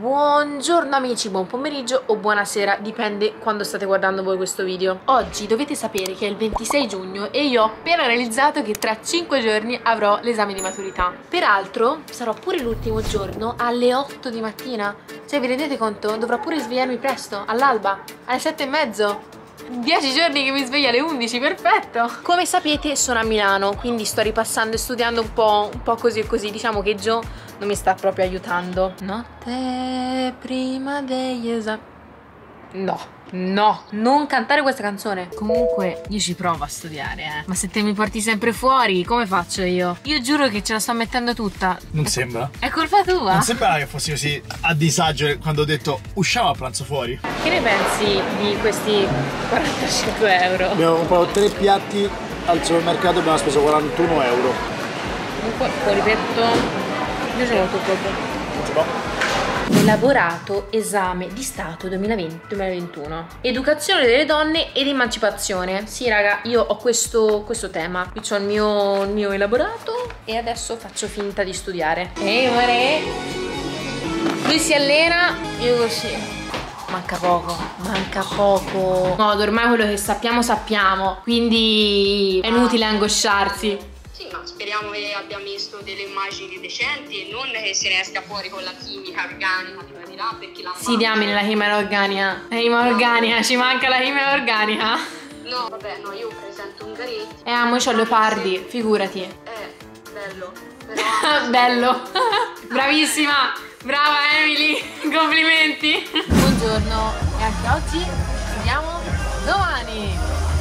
Buongiorno amici, buon pomeriggio o buonasera, dipende quando state guardando voi questo video. Oggi dovete sapere che è il 26 giugno e io ho appena realizzato che tra 5 giorni avrò l'esame di maturità. Peraltro sarò pure l'ultimo giorno alle 8 di mattina. Cioè vi rendete conto? Dovrò pure svegliarmi presto, all'alba, alle 7:30. 10 giorni che mi sveglio alle 11, perfetto! Come sapete sono a Milano, quindi sto ripassando e studiando un po' così e così. Diciamo che Gio non mi sta proprio aiutando. Notte prima degli esami. No, non cantare questa canzone. Comunque io ci provo a studiare, ma se te mi porti sempre fuori, come faccio io? Io giuro che ce la sto mettendo tutta. Non sembra? È colpa tua? Non sembra che fossi così a disagio quando ho detto usciamo a pranzo fuori. Che ne pensi di questi 45 euro? Abbiamo comprato 3 piatti al supermercato e abbiamo speso 41 euro. Comunque, ripeto, io sono molto poco. Non si può. Elaborato esame di Stato 2020-2021. Educazione delle donne ed emancipazione. Sì raga, io ho questo tema. Qui c'ho il mio elaborato e adesso faccio finta di studiare. Ehi amore, lui si allena, io così. Manca poco. No, ormai quello che sappiamo, quindi è inutile angosciarsi. Sì, ma speriamo che abbia visto delle immagini decenti e non che se ne esca fuori con la chimica organica di qua di là, perché la Sì, diamine la chimica organica. La chimica organica, ci manca la chimica organica. No, vabbè, no, io presento un garetto. Amo, io c'ho leopardi, figurati. Bello. Però Bello. Bravissima. Brava Emily. Complimenti. Buongiorno. E anche oggi studiamo domani.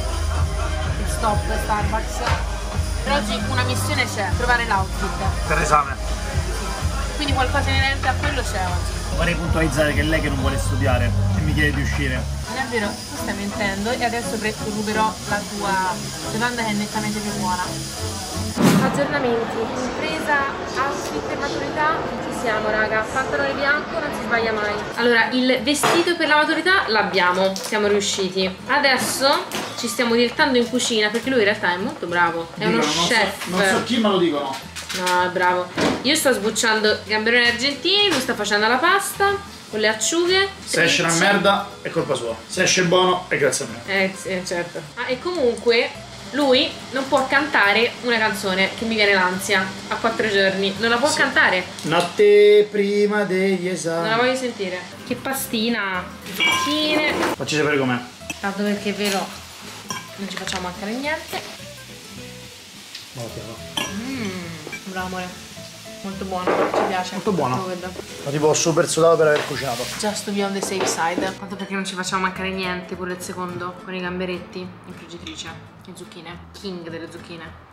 Stop Starbucks. Per oggi una missione c'è, trovare l'outfit. Per l'esame. Quindi qualcosa inerente a quello c'è oggi. Vorrei puntualizzare che è lei che non vuole studiare e mi chiede di uscire. Non è vero, tu stai mentendo e adesso ruberò la tua domanda che è nettamente più buona. Aggiornamenti, impresa, outfit per maturità, ci siamo raga, pantalone bianco, non si sbaglia mai. Allora, il vestito per la maturità l'abbiamo, siamo riusciti. Adesso ci stiamo direttando in cucina perché lui in realtà è molto bravo, è uno chef. Non so chi me lo dicono. No, è bravo. Io sto sbucciando gamberoni argentini, lui sta facendo la pasta con le acciughe. Se esce una merda è colpa sua. Se esce buono è grazie a me. Sì, certo. E comunque lui non può cantare una canzone che mi viene l'ansia a 4 giorni. Non la può cantare. Notte prima degli esami. Non la voglio sentire. Che pastina. Zucchine. Facci sapere com'è. Tanto perché vero, non ci facciamo mancare niente. Bravo amore. Molto buono, ci piace. Molto buono. Ma tipo super sudato per aver cucinato. Just to be on the safe side. Tanto perché non ci facciamo mancare niente pure il secondo. Con i gamberetti in friggitrice. Le zucchine. King delle zucchine.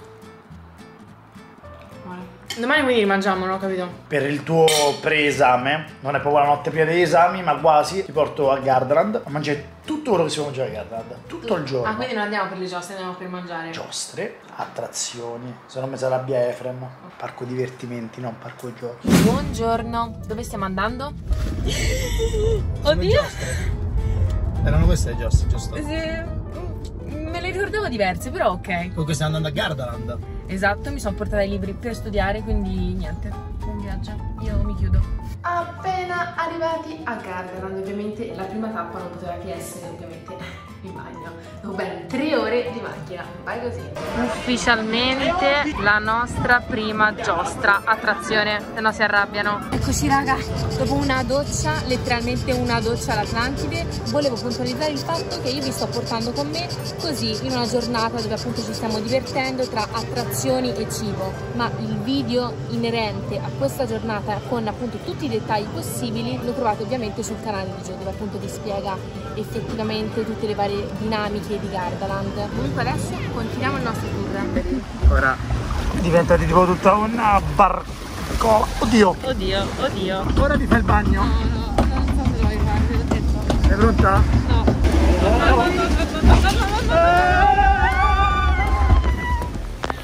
Domani quindi li mangiamo, non ho capito. Per il tuo pre-esame, non è proprio la notte prima degli esami, ma quasi, ti porto a Gardaland a mangiare tutto quello che si può mangiare a Gardaland. Tutto il giorno. Ah, quindi non andiamo per le giostre, andiamo per mangiare. Giostre, attrazioni, se non mi sa rabbia Efrem. Parco divertimenti, non parco giochi. Buongiorno, dove stiamo andando? Oddio! Erano queste le giostre, giusto? Me le ricordavo diverse, però ok. Comunque stiamo andando a Gardaland. Esatto, mi sono portata i libri per studiare, quindi niente, buon viaggio, io mi chiudo. Appena arrivati a Gardaland, ovviamente la prima tappa non poteva che essere ovviamente il bagno. Dopo ben 3 ore di macchina, vai così. Ufficialmente la nostra prima giostra, attrazione, se no si arrabbiano. Eccoci raga, dopo una doccia, letteralmente una doccia all'Atlantide, volevo puntualizzare il fatto che io vi sto portando con me così in una giornata dove appunto ci stiamo divertendo tra attrazioni e cibo, ma il video inerente a questa giornata con appunto tutti i dettagli possibili lo trovate ovviamente sul canale di Gio, dove appunto vi spiega effettivamente tutte le varie dinamiche di Gardaland. Comunque adesso continuiamo il nostro tour. Ora diventati tipo tutta una barco. Oddio! Oddio. Ora ti fai il bagno? No, non so se lo vuoi fare, te l'ho detto. Sei pronta? No.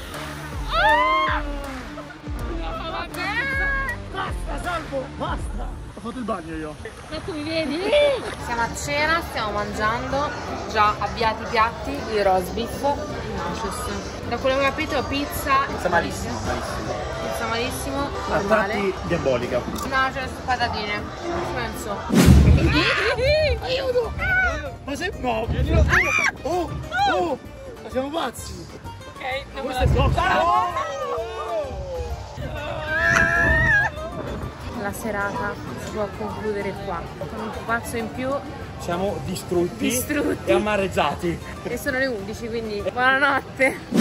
Basta, Salvo! Basta! Ho fatto il bagno io. Ma tu mi vedi? Siamo a cena, stiamo mangiando, già avviati i piatti, il roast beef, il nachos. Da quello che ho capito pizza. Pizza malissimo. Pizza malissimo, A normale. tratti diabolica. Nachos, patatine. Penso. Aiuto! Ma se no! Oh! Oh! Ma siamo pazzi! Ok, non me Questo è troppo! La serata si può concludere qua, con un pupazzo in più. Siamo distrutti Distrutti. e amareggiati. E sono le 11, quindi buonanotte.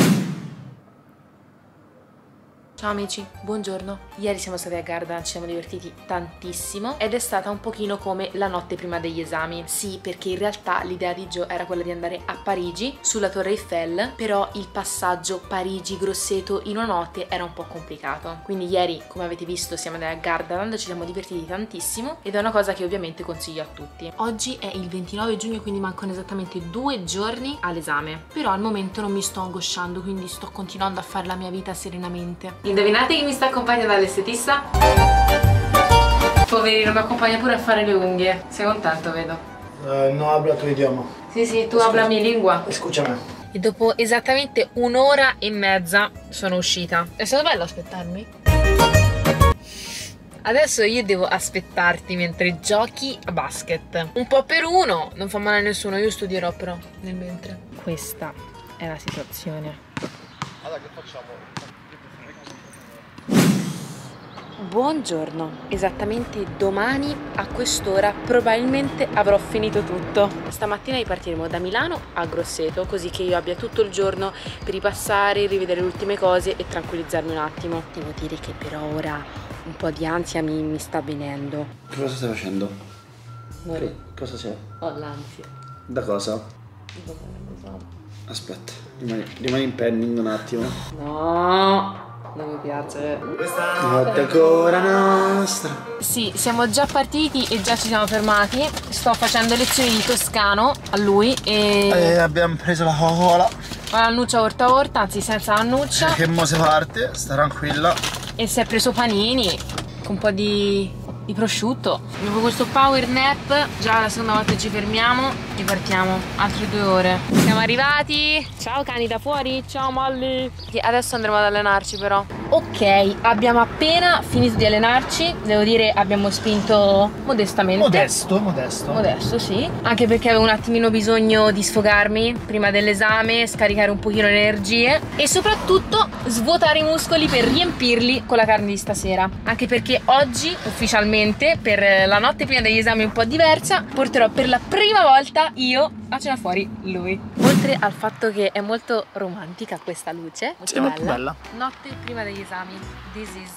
Ciao amici, buongiorno. Ieri siamo stati a Gardaland, ci siamo divertiti tantissimo ed è stata un pochino come la notte prima degli esami. Sì, perché in realtà l'idea di Gio era quella di andare a Parigi, sulla Torre Eiffel, però il passaggio Parigi-Grosseto in una notte era un po' complicato. Quindi ieri, come avete visto, siamo andati a Gardaland, ci siamo divertiti tantissimo ed è una cosa che ovviamente consiglio a tutti. Oggi è il 29 giugno, quindi mancano esattamente 2 giorni all'esame. Però al momento non mi sto angosciando, quindi sto continuando a fare la mia vita serenamente. Indovinate chi mi sta accompagnando dall'estetista? Poverino, mi accompagna pure a fare le unghie. Sei contento, vedo? No habla tu idioma. Sì, tu habla mi lingua. Scusami. E dopo esattamente 1 ora e mezza sono uscita. È stato bello aspettarmi? Adesso io devo aspettarti mentre giochi a basket. Un po' per uno, non fa male a nessuno, io studierò però nel mentre. Questa è la situazione. Allora che facciamo? Buongiorno, esattamente domani a quest'ora probabilmente avrò finito tutto. Stamattina ripartiremo da Milano a Grosseto, così che io abbia tutto il giorno per ripassare, rivedere le ultime cose e tranquillizzarmi un attimo. Devo dire che per ora un po' di ansia mi sta venendo. Che cosa stai facendo? Amore, Cosa c'è? ho l'ansia. Da cosa? Aspetta, rimani in pending un attimo. No, non mi piace. Notte ancora nostra. Sì, siamo già partiti e già ci siamo fermati. Sto facendo lezioni di toscano a lui e Abbiamo preso la Coca-Cola. l'annuccia orta orta, anzi senza l'annuccia. Che mo se parte, sta tranquilla. E si è preso panini con un po' di prosciutto. Dopo questo power nap, già la seconda volta ci fermiamo e partiamo. Altre 2 ore. Siamo arrivati. Ciao cani da fuori. Ciao Molly. Adesso andremo ad allenarci però. Ok, abbiamo appena finito di allenarci. Devo dire abbiamo spinto modestamente. Modesto, sì. Anche perché avevo un attimino bisogno di sfogarmi prima dell'esame, scaricare un pochino le energie e soprattutto svuotare i muscoli per riempirli con la carne di stasera. Anche perché oggi ufficialmente, per la notte prima degli esami un po' diversa, porterò per la prima volta io a cena fuori lui. Oltre al fatto che è molto romantica questa luce, molto bella. Notte prima degli esami, this is.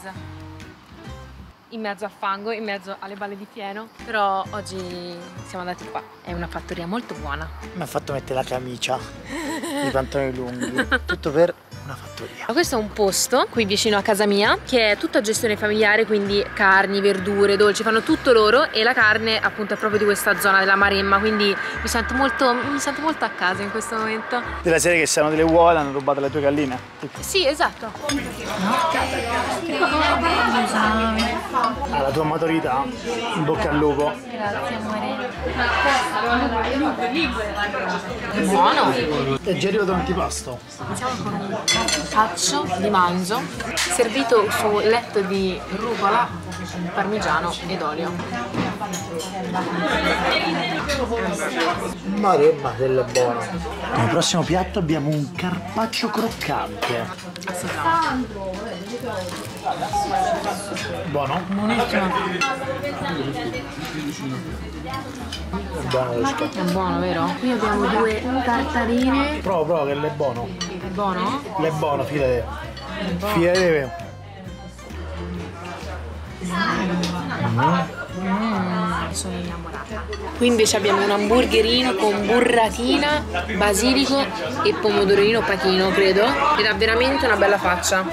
In mezzo al fango, in mezzo alle balle di fieno. Però oggi siamo andati qua. È una fattoria molto buona. Mi ha fatto mettere la camicia, i pantaloni lunghi, tutto per una fattoria. Ma questo è un posto qui vicino a casa mia che è tutta gestione familiare, quindi carni, verdure, dolci, fanno tutto loro e la carne appunto è proprio di questa zona della Maremma, quindi mi sento molto a casa in questo momento. Della serie che siano delle uova hanno rubato le tue galline. Sì, esatto. Alla tua maturità, in bocca al lupo. Grazie amore. Buono. È già arrivato l'antipasto. Iniziamo con un carpaccio di manzo servito su letto di rucola, parmigiano ed olio. Maremma, quello è buono. Nel prossimo piatto abbiamo un carpaccio croccante. Buono? Buonissimo. È buono questo. È buono, vero? Qui abbiamo 2 tartarine. Prova che è buono. È buono? È buono, fidate. Fidate. Sono innamorata. Qui invece abbiamo un hamburgerino con burratina, basilico e pomodorino pachino, credo. Ed ha veramente una bella faccia.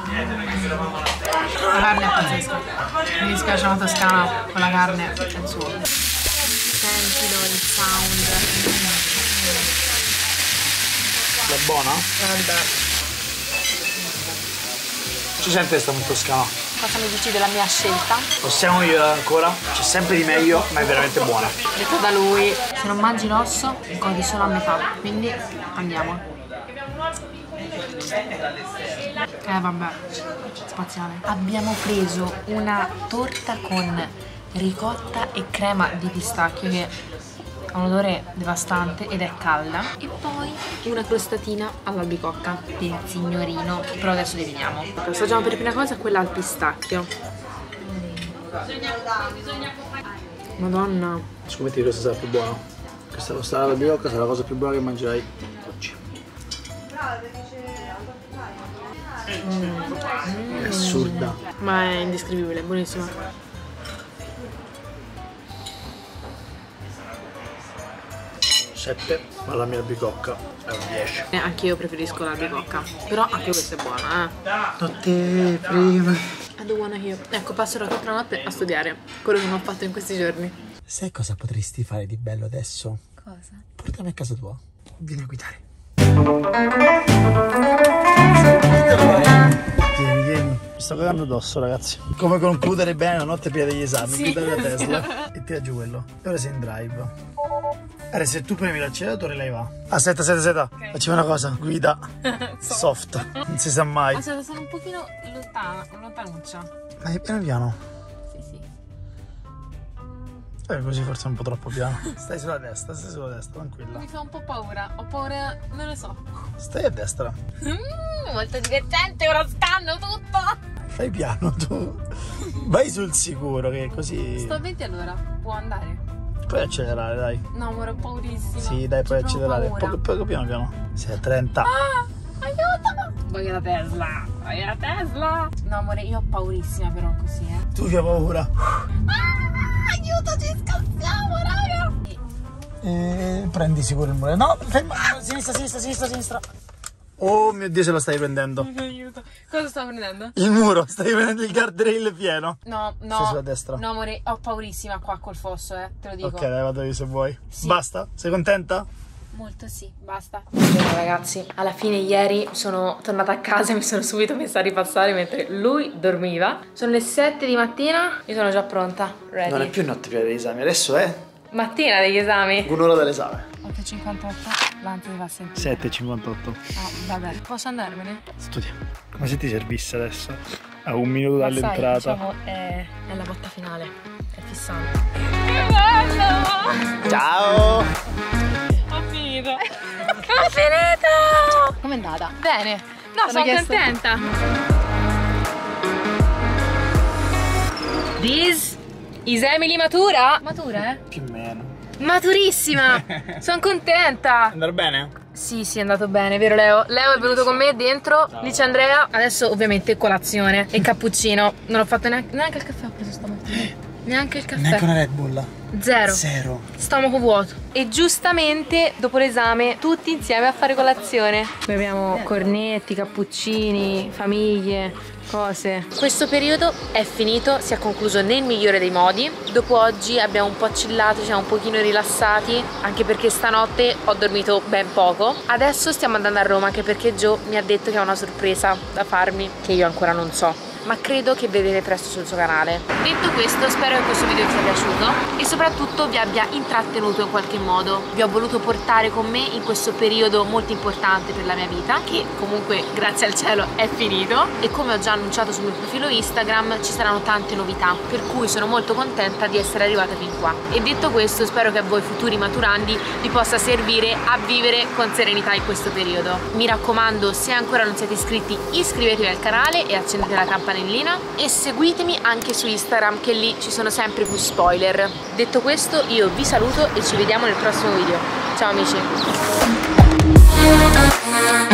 La carne è pazzesca. Mi dispiace una toscana con la carne, è il suo. Sentilo il sound. È buona? Vabbè. Si sente sta in toscana? Cosa mi dici della mia scelta? Possiamo migliorare ancora, c'è sempre di meglio, ma è veramente buona. Detto da lui, se non mangi l'osso, godi solo a metà, quindi andiamo. Vabbè, spaziale. Abbiamo preso una torta con ricotta e crema di pistacchio che ha un odore devastante ed è calda. E poi una crostatina all'albicocca per il signorino. Però adesso diviniamo. Assaggiamo per prima cosa quella al pistacchio. Madonna. Scommetti che questa sarà più buona. Questa crostata all'albicocca sarà la cosa più buona che mangerai oggi. È assurda. Ma è indescrivibile, buonissima. 7, ma la mia albicocca è un 10. Anche io preferisco l'albicocca, però anche questa è buona, Notte prima. I don't wanna hear. Ecco, passerò tutta la notte a studiare, quello che non ho fatto in questi giorni. Sai cosa potresti fare di bello adesso? Cosa? Portami a casa tua. Vieni a guidare. Vieni. Mi sto cagando addosso, ragazzi. Come concludere bene la notte prima degli esami? Sì. Guidare la Tesla e tira giù quello. E ora sei in drive. Allora, se tu premi l'acceleratore, lei va. Aspetta. Okay. Facciamo una cosa. Guida soft. Non si sa mai. Aspetta, sono un pochino lontanuccia. Ma è piano piano. Sì. Così forse è un po' troppo piano. Stai sulla destra, tranquilla. Mi fa un po' paura. Ho paura, non lo so. Stai a destra. Molto divertente, ora scanno tutto. Fai piano tu. Vai sul sicuro che così. Sto a 20 all'ora, può andare. Puoi accelerare, dai. No, amore, ho paurissima. Sì, dai, puoi accelerare. Poco piano. Sei a 30. Aiuto! Voglio la Tesla. No, amore, io ho paurissima però così, Tu che hai paura. Aiuto, ci scappiamo, raga. Prendi sicuro il muro. No, ferma. Sinistra. Oh mio Dio, se lo stai prendendo. Aiuto. Cosa sto prendendo? Il muro, stai prendendo il guardrail pieno. No. Sei sulla destra. No, amore, ho paurissima qua col fosso, te lo dico. Ok, dai, vado io se vuoi. Sì. Basta? Sei contenta? Molto sì, basta. Bene ragazzi, alla fine ieri sono tornata a casa e mi sono subito messa a ripassare mentre lui dormiva. Sono le 7 di mattina, io sono già pronta, ready. Non è più notte prima degli esami, adesso è mattina degli esami. un'ora dall'esame. 8:58, l'ansia mi va sempre. 7:58. Vabbè, posso andarmene? Studia. Come se ti servisse adesso. A un minuto dall'entrata. Diciamo, è la botta finale, è fissante. Che bello! Ciao! Ho finito! Ho finito! Com'è andata? Bene! No, sono contenta! This is Emily matura? Matura, eh? Più o meno. Maturissima! Sono contenta! È andato bene? Sì, è andato bene, vero Leo? Leo è venuto con me dentro, lì c'è Andrea. Adesso ovviamente colazione e cappuccino. Non ho fatto neanche il caffè ho preso stamattina. Neanche il caffè. Neanche una Red Bull. Zero. Stomaco vuoto. E giustamente dopo l'esame tutti insieme a fare colazione. Noi abbiamo cornetti, cappuccini, famiglie, cose. Questo periodo è finito, si è concluso nel migliore dei modi. Dopo oggi abbiamo un po' chillato, ci siamo un pochino rilassati, anche perché stanotte ho dormito ben poco. Adesso stiamo andando a Roma anche perché Gio mi ha detto che ha una sorpresa da farmi che io ancora non so, ma credo che vedrete presto sul suo canale. Detto questo, spero che questo video vi sia piaciuto e soprattutto vi abbia intrattenuto in qualche modo. Vi ho voluto portare con me in questo periodo molto importante per la mia vita, che comunque grazie al cielo è finito, e come ho già annunciato sul mio profilo Instagram ci saranno tante novità, per cui sono molto contenta di essere arrivata fin qua. E detto questo, spero che a voi futuri maturandi vi possa servire a vivere con serenità in questo periodo. Mi raccomando, se ancora non siete iscritti, iscrivetevi al canale e accendete la campanellina e seguitemi anche su Instagram, che lì ci sono sempre più spoiler. Detto questo, io vi saluto e ci vediamo nel prossimo video. Ciao amici!